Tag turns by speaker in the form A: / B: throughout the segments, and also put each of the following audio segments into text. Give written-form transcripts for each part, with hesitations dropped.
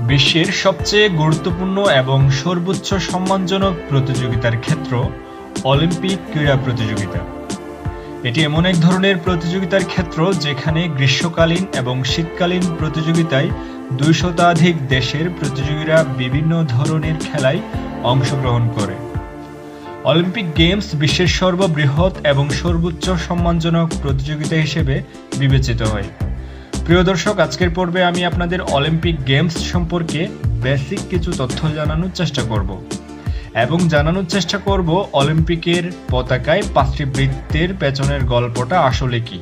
A: বিশ্বের সবচেয়ে গুরুত্বপূর্ণ এবং সর্বোচ্চ সম্মানজনক প্রতিযোগিতার ক্ষেত্র অলিম্পিক ক্রীড়া প্রতিযোগিতা। এটি এমন এক ধরনের প্রতিযোগিতার ক্ষেত্র যেখানে গ্রীষ্মকালীন এবং শীতকালীন প্রতিযোগিতায় 200-ধিক দেশের প্রতিযোগীরা বিভিন্ন ধরনের খেলায় অংশগ্রহণ করে। অলিম্পিক গেমস বিশ্বের সর্ববৃহৎ এবং সর্বোচ্চ সম্মানজনক প্রতিযোগিতা হিসেবে বিবেচিত হয়। প্রিয় দর্শক, আজকের পর্বে আমি আপনাদের অলিম্পিক গেমস সম্পর্কে বেসিক কিছু তথ্য জানানোর চেষ্টা করব এবং জানানোর চেষ্টা করব অলিম্পিকের পতাকায় 5টি বৃত্তের পেছনের গল্পটা আসলে কি।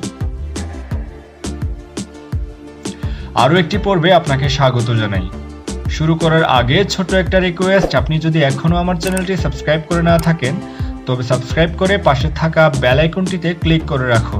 A: আরও একটি পর্বে আপনাকে স্বাগত জানাই। শুরু করার আগে ছোট একটা রিকোয়েস্ট, আপনি যদি এখনো আমার চ্যানেলটি সাবস্ক্রাইব করে না থাকেন তবে সাবস্ক্রাইব করে পাশে থাকা বেল আইকনটিতে ক্লিক করে রাখুন।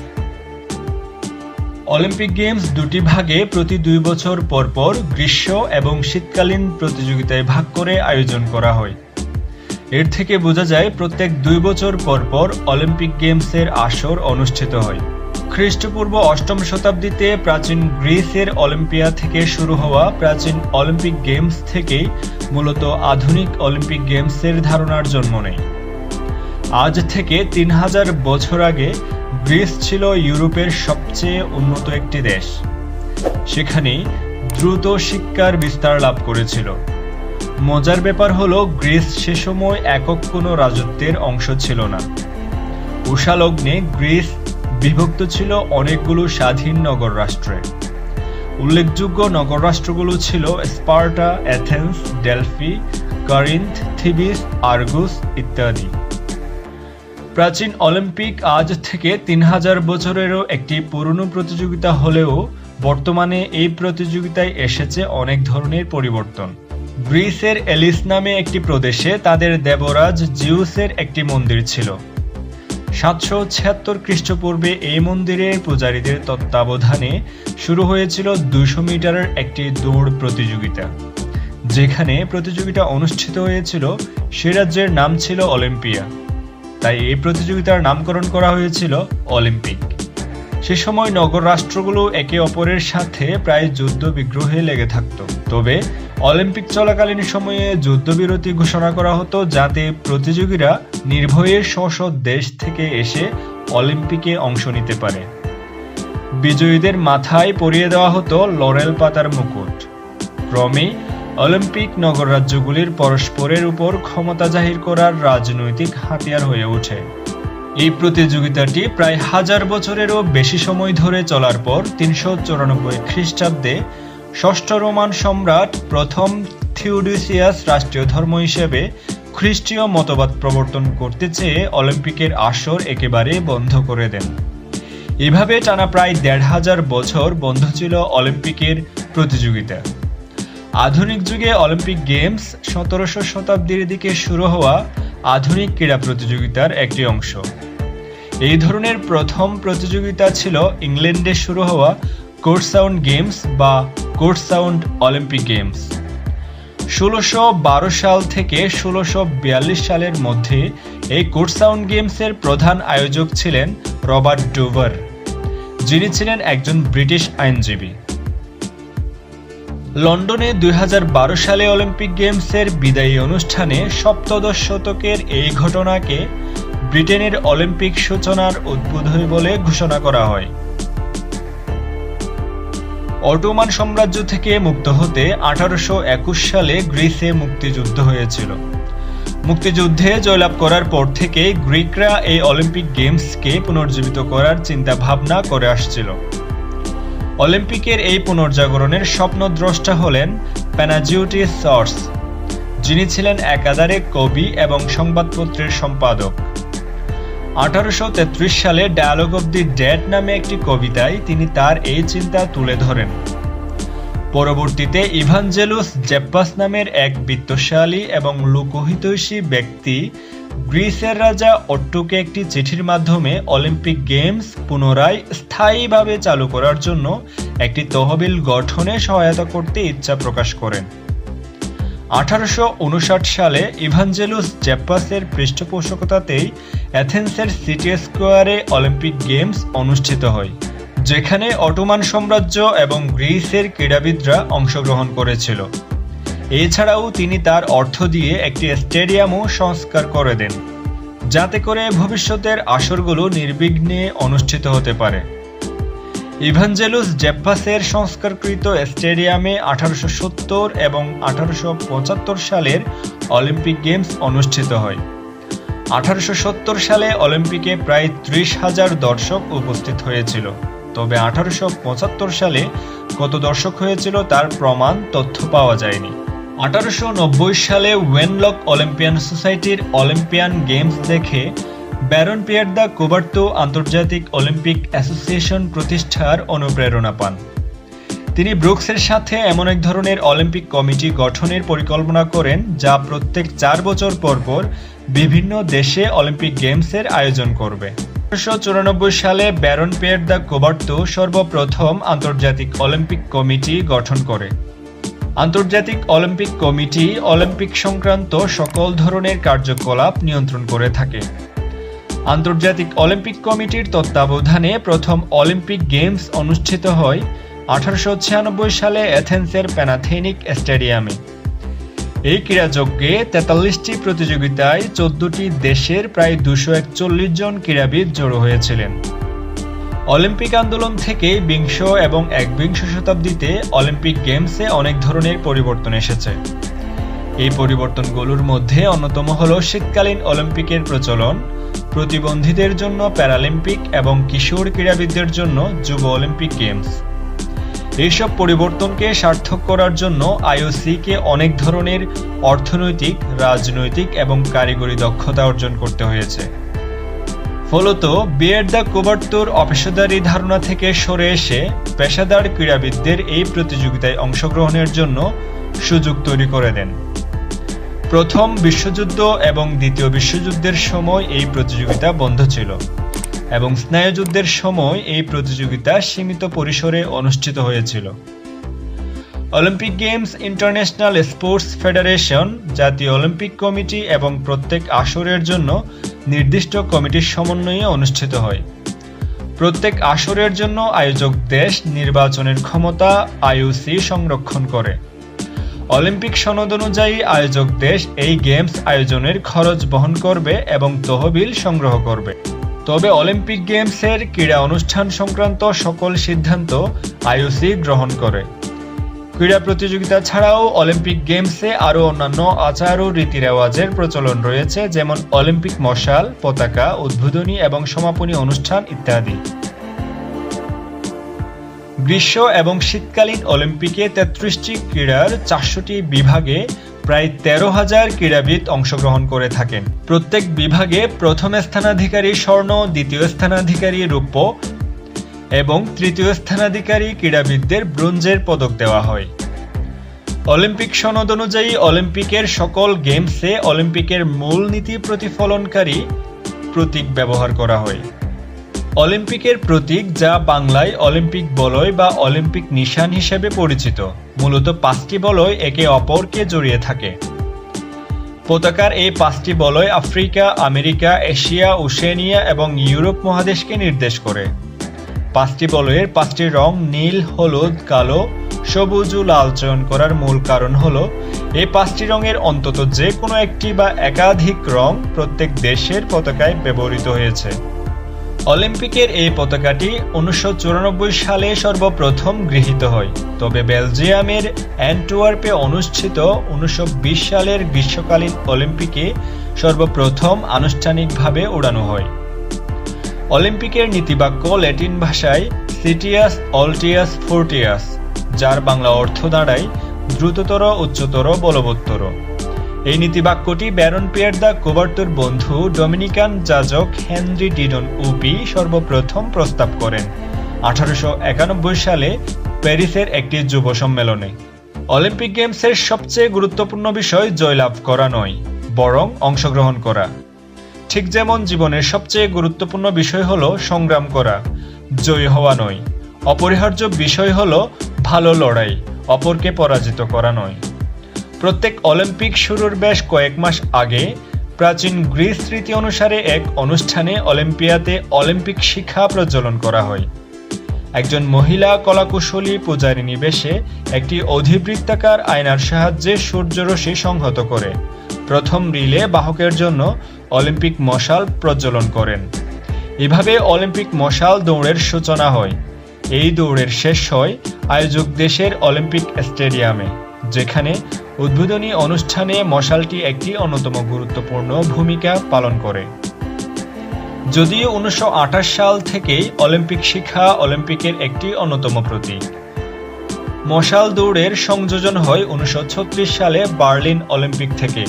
A: অলিম্পিক গেমস দুটি ভাগে প্রতি 2 বছর পর পর গ্রীষ্ম এবং শীতকালীন প্রতিযোগিতায় ভাগ করে আয়োজন করা হয়। এর থেকে বোঝা যায় প্রত্যেক 2 বছর পর পর অলিম্পিক গেমসের আসর অনুষ্ঠিত হয়। খ্রিস্টপূর্ব 8ম শতাব্দীতে প্রাচীন গ্রিসের অলিম্পিয়া থেকে শুরু হওয়া প্রাচীন অলিম্পিক গেমস থেকেই মূলত আধুনিক অলিম্পিক গেমসের ধারণার জন্ম নেয়। আজ থেকে 3000 বছর আগে গ্রিস ছিল ইউরোপের সবচেয়ে উন্নত একটি দেশ। সেখানে দ্রুত শিক্ষার বিস্তার লাভ করেছিল। মজার ব্যাপার হলো, গ্রিস সে সময় একক কোনো রাজত্বের অংশ ছিল না। উষালগ্নে গ্রিস বিভক্ত ছিল অনেকগুলো স্বাধীন নগর রাষ্ট্রে। উল্লেখযোগ্য নগর রাষ্ট্রগুলো ছিল Sparta, Athens, Delphi, Corinth, Thebes, Argos ইত্যাদি। প্রাচীন অলিম্পিক আজ থেকে 3000 বছরেরও একটি পুরনো প্রতিযোগিতা হলেও বর্তমানে এই প্রতিযোগিতায় এসেছে অনেক ধরনের পরিবর্তন। গ্রিসের এলিস নামে একটি প্রদেশে তাদের দেবরাজ জিউসের একটি মন্দির ছিল। 776 খ্রিস্টপূর্বে এই মন্দিরের পূজারীদের তত্ত্বাবধানে শুরু হয়েছিল 200 মিটারের একটি দৌড় প্রতিযোগিতা। যেখানে প্রতিযোগিতা অনুষ্ঠিত হয়েছিল সে রাজ্যের নাম ছিল অলিম্পিয়া, তাই এই প্রতিযোগিতার নামকরণ করা হয়েছিল অলিম্পিক। সে সময় নগর রাষ্ট্রগুলো একে অপরের সাথে প্রায় যুদ্ধ বিগ্রহে লেগে থাকত। তবে অলিম্পিক চলাকালীন সময়ে যুদ্ধবিরতি ঘোষণা করা হতো যাতে প্রতিযোগীরা নির্ভয়ে স্ব দেশ থেকে এসে অলিম্পিকে অংশ নিতে পারে। বিজয়ীদের মাথায় পরিয়ে দেওয়া হতো লরেল পাতার মুকুট। ক্রমে অলিম্পিক নগর রাজ্যগুলির পরস্পরের উপর ক্ষমতা জাহির করার রাজনৈতিক হাতিয়ার হয়ে ওঠে। এই প্রতিযোগিতাটি প্রায় 1000 বছরেরও বেশি সময় ধরে চলার পর 394 খ্রিস্টাব্দে ষষ্ঠ রোমান সম্রাট প্রথম থিওডোসিয়াস রাষ্ট্রীয় ধর্ম হিসেবে খ্রিস্টীয় মতবাদ প্রবর্তন করতে চেয়ে অলিম্পিকের আসর একেবারে বন্ধ করে দেন। এভাবে টানা প্রায় 1500 বছর বন্ধ ছিল অলিম্পিকের প্রতিযোগিতা। আধুনিক যুগে অলিম্পিক গেমস 1700 শতাব্দীর দিকে শুরু হওয়া আধুনিক ক্রীড়া প্রতিযোগিতার একটি অংশ। এই ধরনের প্রথম প্রতিযোগিতা ছিল ইংল্যান্ডে শুরু হওয়া কোর্টসাউন্ড গেমস বা কোর্টসাউন্ড অলিম্পিক গেমস। 1612 সাল থেকে 1642 সালের মধ্যে এই কোর্টসাউন্ড গেমসের প্রধান আয়োজক ছিলেন রবার্ট ডোভার, যিনি ছিলেন একজন ব্রিটিশ আইনজীবী। লন্ডনে 2012 সালে অলিম্পিক গেমসের বিদায়ী অনুষ্ঠানে সপ্তদশ শতকের এই ঘটনাকে ব্রিটেনের অলিম্পিক সূচনার উদ্বোধনী বলে ঘোষণা করা হয়। অটোমান সাম্রাজ্য থেকে মুক্ত হতে 1821 সালে গ্রিসে মুক্তিযুদ্ধ হয়েছিল। মুক্তিযুদ্ধে জয়লাভ করার পর থেকে গ্রিকরা এই অলিম্পিক গেমসকে পুনর্জীবিত করার চিন্তা ভাবনা করে আসছিল। অলিম্পিকের এই পুনর্জাগরণের স্বপ্নদ্রষ্টা হলেন প্যানাজিওটিসর্স, যিনি ছিলেন একাধারে কবি এবং সংবাদপত্রের সম্পাদক। 1833 সালে ডায়ালগ অব দি ডেড নামে একটি কবিতায় তিনি তার এই চিন্তা তুলে ধরেন। পরবর্তীতে ইভানজেলুস জেপ্পাস নামের এক বিত্তশালী এবং লোকহিতৈষী ব্যক্তি গ্রিসের রাজা অট্টোকে একটি চিঠির মাধ্যমে অলিম্পিক গেমস পুনরায় স্থায়ীভাবে চালু করার জন্য একটি তহবিল গঠনে সহায়তা করতে ইচ্ছা প্রকাশ করেন। 1859 সালে ইভানজেলুস জেপ্পাসের পৃষ্ঠপোষকতাতেই অ্যাথেন্সের সিটি স্কোয়ারে অলিম্পিক গেমস অনুষ্ঠিত হয়, যেখানে অটোমান সাম্রাজ্য এবং গ্রিসের ক্রীড়াবিদরা অংশগ্রহণ করেছিল। এছাড়াও তিনি তার অর্থ দিয়ে একটি স্টেডিয়ামও সংস্কার করে দেন, যাতে করে ভবিষ্যতের আসরগুলো নির্বিঘ্নে অনুষ্ঠিত হতে পারে। ইভাঞ্জেলোস জেপ্পাসের সংস্কারকৃত স্টেডিয়ামে 1870 এবং 1875 সালের অলিম্পিক গেমস অনুষ্ঠিত হয়। 1870 সালে অলিম্পিকে প্রায় 30,000 দর্শক উপস্থিত হয়েছিল, তবে 1875 সালে কত দর্শক হয়েছিল তার প্রমাণ তথ্য পাওয়া যায়নি। 1890 সালে ওয়েনলক অলিম্পিয়ান সোসাইটির অলিম্পিয়ান গেমস দেখে ব্যারন পিয়ের দ্য কুবার্তো আন্তর্জাতিক অলিম্পিক অ্যাসোসিয়েশন প্রতিষ্ঠার অনুপ্রেরণা পান। তিনি ব্রুকসের সাথে এমন এক ধরনের অলিম্পিক কমিটি গঠনের পরিকল্পনা করেন যা প্রত্যেক 4 বছর পর পর বিভিন্ন দেশে অলিম্পিক গেমসের আয়োজন করবে। 1994 সালে ব্যারন পিয়ের দ্য কুবার্তো সর্বপ্রথম আন্তর্জাতিক অলিম্পিক কমিটি গঠন করে। আন্তর্জাতিক অলিম্পিক কমিটি অলিম্পিক সংক্রান্ত সকল ধরনের কার্যকলাপ নিয়ন্ত্রণ করে থাকে। আন্তর্জাতিক অলিম্পিক কমিটির তত্ত্বাবধানে প্রথম অলিম্পিক গেমস অনুষ্ঠিত হয় 1896 সালে অ্যাথেন্সের প্যানাথেনিক স্টেডিয়ামে। এই ক্রীড়াযজ্ঞে 43টি প্রতিযোগিতায় 14টি দেশের প্রায় 241 জন ক্রীড়াবিদ জড়ো হয়েছিলেন। অলিম্পিক আন্দোলন থেকে বিংশ এবং একবিংশ শতাব্দীতে অলিম্পিক গেমসে অনেক ধরনের পরিবর্তন এসেছে। এই পরিবর্তনগুলোর মধ্যে অন্যতম হল শীতকালীন অলিম্পিকের প্রচলন, প্রতিবন্ধীদের জন্য প্যারালিম্পিক এবং কিশোর ক্রীড়াবিদদের জন্য যুব অলিম্পিক গেমস। এইসব পরিবর্তনকে সার্থক করার জন্য আইওসিকে অনেক ধরনের অর্থনৈতিক, রাজনৈতিক এবং কারিগরি দক্ষতা অর্জন করতে হয়েছে। ফলত পিয়ের দ্য কুবার্তোর অপেশাদারী ধারণা থেকে সরে এসে পেশাদার ক্রীড়াবিদদের এই প্রতিযোগিতায় অংশগ্রহণের জন্য সুযোগ তৈরি করে দেন। প্রথম বিশ্বযুদ্ধ এবং দ্বিতীয় বিশ্বযুদ্ধের সময় এই প্রতিযোগিতা বন্ধ ছিল এবং স্নায়ুযুদ্ধের সময় এই প্রতিযোগিতা সীমিত পরিসরে অনুষ্ঠিত হয়েছিল। Olympic Games International Sports Federation, জাতীয় অলিম্পিক কমিটি এবং প্রত্যেক আসরের জন্য নির্দিষ্ট কমিটির সমন্বয়ে অনুষ্ঠিত হয়। প্রত্যেক আসরের জন্য আয়োজক দেশ নির্বাচনের ক্ষমতা আইওসি সংরক্ষণ করে। অলিম্পিক সনদ অনুযায়ী আয়োজক দেশ এই গেমস আয়োজনের খরচ বহন করবে এবং তহবিল সংগ্রহ করবে। তবে অলিম্পিক গেমসের ক্রীড়া অনুষ্ঠান সংক্রান্ত সকল সিদ্ধান্ত আইওসি গ্রহণ করে। ক্রীড়া প্রতিযোগিতা ছাড়াও অলিম্পিক গেমসে আরও অন্যান্য আচার ও রীতিরেওয়াজের প্রচলন রয়েছে, যেমন অলিম্পিক মশাল, পতাকা উদ্বোধনী এবং সমাপনী অনুষ্ঠান ইত্যাদি। গ্রীষ্ম এবং শীতকালীন অলিম্পিকে 33টি ক্রীড়ার 400টি বিভাগে প্রায় 13,000 ক্রীড়াবিদ অংশগ্রহণ করে থাকেন। প্রত্যেক বিভাগে প্রথম স্থানাধিকারী স্বর্ণ, দ্বিতীয় স্থানাধিকারী রৌপ্য এবং তৃতীয় স্থানাধিকারী ক্রীড়াবিদদের ব্রোঞ্জের পদক দেওয়া হয়। অলিম্পিক সনদ অনুযায়ী অলিম্পিকের সকল গেমসে অলিম্পিকের মূল নীতি প্রতিফলনকারী প্রতীক ব্যবহার করা হয়। অলিম্পিকের প্রতীক, যা বাংলায় অলিম্পিক বলয় বা অলিম্পিক নিশান হিসেবে পরিচিত, মূলত 5টি বলয় একে অপরকে জড়িয়ে থাকে। পতাকার এই 5টি বলয় আফ্রিকা, আমেরিকা, এশিয়া, ওশেনিয়া এবং ইউরোপ মহাদেশকে নির্দেশ করে। 5টি বলয়ের 5টি রং নীল, হলুদ, কালো, সবুজ ও লাল চয়ন করার মূল কারণ হল এই 5টি রঙের অন্তত যে কোনো একটি বা একাধিক রং প্রত্যেক দেশের পতাকায় ব্যবহৃত হয়েছে। অলিম্পিকের এই পতাকাটি 1994 সালে সর্বপ্রথম গৃহীত হয়, তবে বেলজিয়ামের অ্যান্টওয়ার্পে অনুষ্ঠিত 1920 সালের গ্রীষ্মকালীন অলিম্পিকে সর্বপ্রথম আনুষ্ঠানিকভাবে উড়ানো হয়। অলিম্পিকের নীতিবাক্য ল্যাটিন ভাষায় সিটিয়াস অল্টিয়াস ফোর্টিয়াস, যার বাংলা অর্থ দাঁড়ায় দ্রুততর, উচ্চতর, বলবত্তর। এই নীতিবাক্যটি ব্যারন পিয়ের দ্য কুবার্তোর বন্ধু ডোমিনিকান যাজক হেনরি ডিডন উপি সর্বপ্রথম প্রস্তাব করেন 1891 সালে প্যারিসের একটি যুব সম্মেলনে। অলিম্পিক গেমসের সবচেয়ে গুরুত্বপূর্ণ বিষয় জয়লাভ করা নয়, বরং অংশগ্রহণ করা। ঠিক যেমন জীবনের সবচেয়ে গুরুত্বপূর্ণ বিষয় হলো সংগ্রাম করা, জয়ী হওয়া নয়। অপরিহার্য বিষয় হলো ভালো লড়াই, অপরকে পরাজিত করা নয়। প্রত্যেক অলিম্পিক শুরুর বেশ কয়েক মাস আগে প্রাচীন গ্রিস রীতি অনুসারে এক অনুষ্ঠানে অলিম্পিয়াতে অলিম্পিক শিখা প্রজ্বলন করা হয়। একজন মহিলা কলাকুশলী পূজারিনী বেশে একটি অধিবৃত্তাকার আয়নার সাহায্যে সূর্যরশ্মি সংহত করে প্রথম রিলে বাহকের জন্য অলিম্পিক মশাল প্রজ্বলন করেন। এভাবে অলিম্পিক মশাল দৌড়ের সূচনা হয়। এই দৌড়ের শেষ হয় আয়োজক দেশের অলিম্পিক স্টেডিয়ামে, যেখানে উদ্বোধনী অনুষ্ঠানে মশালটি একটি অন্যতম গুরুত্বপূর্ণ ভূমিকা পালন করে। যদিও 1928 সাল থেকেই অলিম্পিক শিখা অলিম্পিকের একটি অন্যতম প্রতীক। মশাল দৌড়ের সংযোজন হয় 1936 সালে বার্লিন অলিম্পিক থেকে।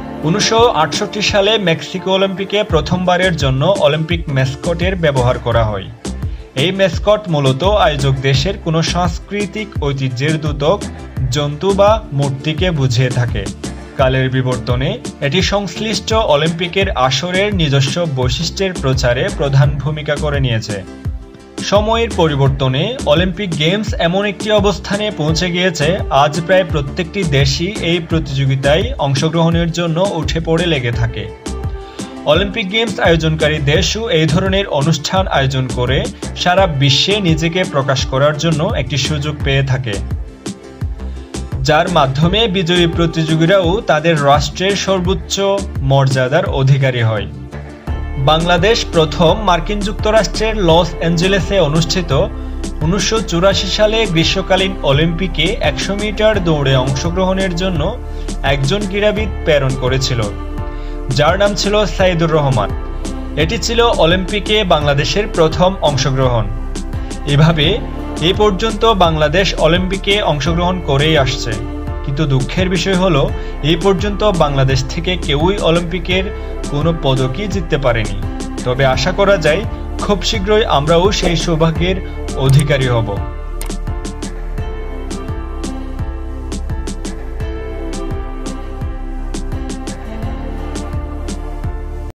A: 1968 সালে মেক্সিকো অলিম্পিকে প্রথমবারের জন্য অলিম্পিক ম্যাসকটের ব্যবহার করা হয়। এই ম্যাসকট মূলত আয়োজক দেশের কোনো সাংস্কৃতিক ঐতিহ্যের দ্যোতক, জন্তু বা মূর্তিকে বুঝিয়ে থাকে। কালের বিবর্তনে এটি সংশ্লিষ্ট অলিম্পিকের আসরের নিজস্ব বৈশিষ্ট্যের প্রচারে প্রধান ভূমিকা করে নিয়েছে। সময়ের পরিবর্তনে অলিম্পিক গেমস এমন একটি অবস্থানে পৌঁছে গিয়েছে, আজ প্রায় প্রত্যেকটি দেশই এই প্রতিযোগিতায় অংশগ্রহণের জন্য উঠে পড়ে লেগে থাকে। অলিম্পিক গেমস আয়োজনকারী দেশও এই ধরনের অনুষ্ঠান আয়োজন করে সারা বিশ্বে নিজেকে প্রকাশ করার জন্য একটি সুযোগ পেয়ে থাকে, যার মাধ্যমে বিজয়ী প্রতিযোগীরাও তাদের রাষ্ট্রের সর্বোচ্চ মর্যাদার অধিকারী হয়। বাংলাদেশ প্রথম মার্কিন যুক্তরাষ্ট্রের লস অ্যাঞ্জেলেসে অনুষ্ঠিত 1984 সালে গ্রীষ্মকালীন অলিম্পিকে 100 মিটার দৌড়ে অংশগ্রহণের জন্য একজন ক্রীড়াবিদ প্রেরণ করেছিল, যার নাম ছিল সাইদুর রহমান। এটি ছিল অলিম্পিকে বাংলাদেশের প্রথম অংশগ্রহণ। এভাবে এ পর্যন্ত বাংলাদেশ অলিম্পিকে অংশগ্রহণ করেই আসছে, কিন্তু দুঃখের বিষয় হলো এই পর্যন্ত বাংলাদেশ থেকে কেউই অলিম্পিকের কোনো পদকই জিততে পারেনি। তবে আশা করা যায় খুব শীঘ্রই আমরাও সেই সৌভাগ্যের অধিকারী হব।